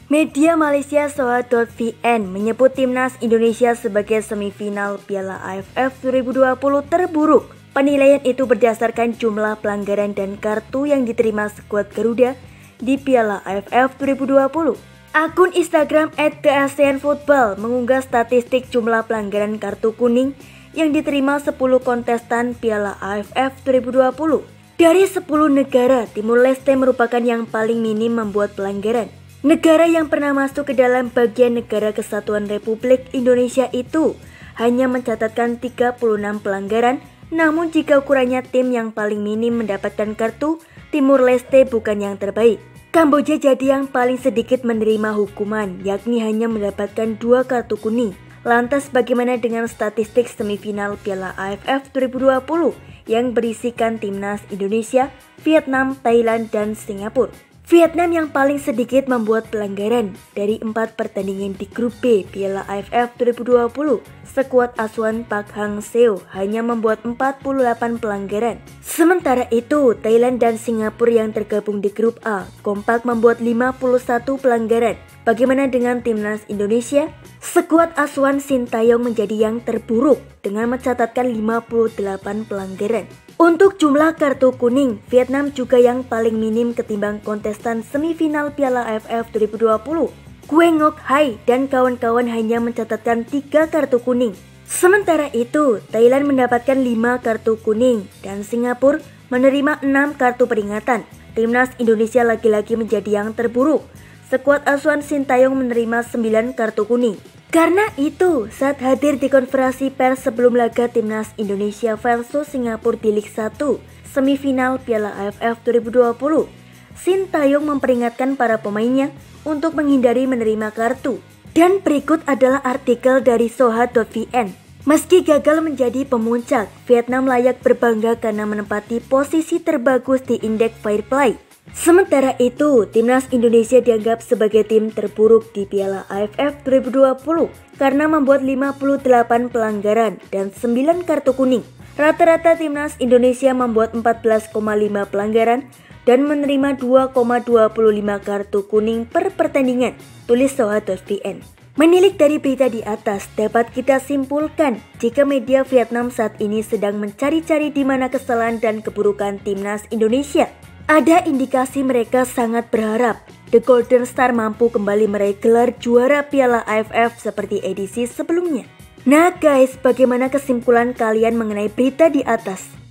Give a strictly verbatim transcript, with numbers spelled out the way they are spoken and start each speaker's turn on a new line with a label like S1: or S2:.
S1: Media Malaysia Soha dot V N menyebut timnas Indonesia sebagai semifinal Piala A F F dua ribu dua puluh terburuk. Penilaian itu berdasarkan jumlah pelanggaran dan kartu yang diterima skuad Garuda di Piala A F F dua ribu dua puluh. Akun Instagram et the asean football mengunggah statistik jumlah pelanggaran kartu kuning yang diterima sepuluh kontestan Piala A F F dua ribu dua puluh. Dari sepuluh negara, Timur Leste merupakan yang paling minim membuat pelanggaran. Negara yang pernah masuk ke dalam bagian Negara Kesatuan Republik Indonesia itu hanya mencatatkan tiga puluh enam pelanggaran, namun jika ukurannya tim yang paling minim mendapatkan kartu, Timur Leste bukan yang terbaik. Kamboja jadi yang paling sedikit menerima hukuman, yakni hanya mendapatkan dua kartu kuning. Lantas bagaimana dengan statistik semifinal Piala A F F dua ribu dua puluh yang berisikan timnas Indonesia, Vietnam, Thailand, dan Singapura? Vietnam yang paling sedikit membuat pelanggaran dari empat pertandingan di grup B Piala A F F dua ribu dua puluh. Skuad asuhan Park Hang-seo hanya membuat empat puluh delapan pelanggaran. Sementara itu, Thailand dan Singapura yang tergabung di grup A kompak membuat lima puluh satu pelanggaran. Bagaimana dengan timnas Indonesia? Skuad asuhan Sintayong menjadi yang terburuk dengan mencatatkan lima puluh delapan pelanggaran. Untuk jumlah kartu kuning, Vietnam juga yang paling minim ketimbang kontestan semifinal Piala A F F dua ribu dua puluh. Kue Ngoc Hai dan kawan-kawan hanya mencatatkan tiga kartu kuning. Sementara itu, Thailand mendapatkan lima kartu kuning dan Singapura menerima enam kartu peringatan. Timnas Indonesia lagi-lagi menjadi yang terburuk. Skuad asuhan Sintayong menerima sembilan kartu kuning. Karena itu, saat hadir di konferensi pers sebelum laga timnas Indonesia versus Singapura di Liga satu semifinal Piala A F F dua ribu dua puluh, Sintayong memperingatkan para pemainnya untuk menghindari menerima kartu. Dan berikut adalah artikel dari Soha dot V N. Meski gagal menjadi pemuncak, Vietnam layak berbangga karena menempati posisi terbagus di indeks fair play. Sementara itu, timnas Indonesia dianggap sebagai tim terburuk di Piala A F F dua ribu dua puluh karena membuat lima puluh delapan pelanggaran dan sembilan kartu kuning. Rata-rata timnas Indonesia membuat empat belas koma lima pelanggaran dan menerima dua koma dua puluh lima kartu kuning per pertandingan, tulis Soha dot V N. Menilik dari berita di atas, dapat kita simpulkan jika media Vietnam saat ini sedang mencari-cari di mana kesalahan dan keburukan timnas Indonesia. Ada indikasi mereka sangat berharap The Golden Star mampu kembali meraih gelar juara Piala A F F seperti edisi sebelumnya. Nah guys, bagaimana kesimpulan kalian mengenai berita di atas?